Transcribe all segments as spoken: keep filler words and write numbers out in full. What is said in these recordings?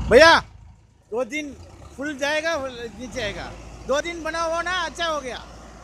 भैया दो दिन फुल जाएगा नीचे आएगा। दो दिन बना हुआ ना अच्छा हो गया।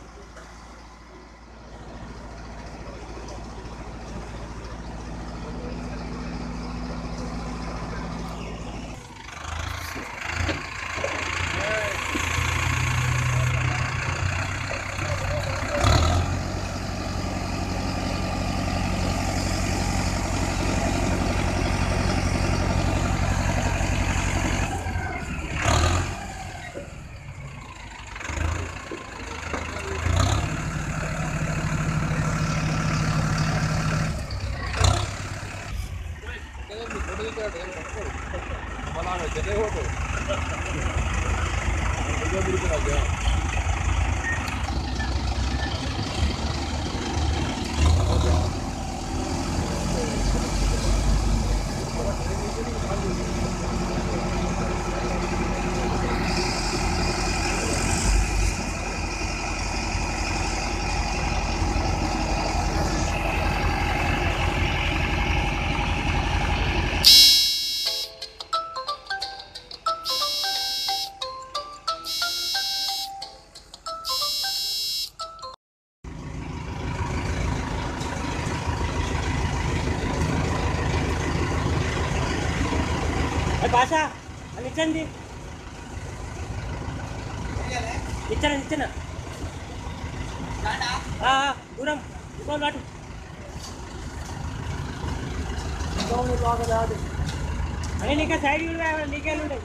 భాషా అని ఇచ్చండి ఇచ్చాను ఇచ్చాను దూరం ఇంకో నాటు అని నీకే సైడ్ నీకేళ్ళు ఉంటాయి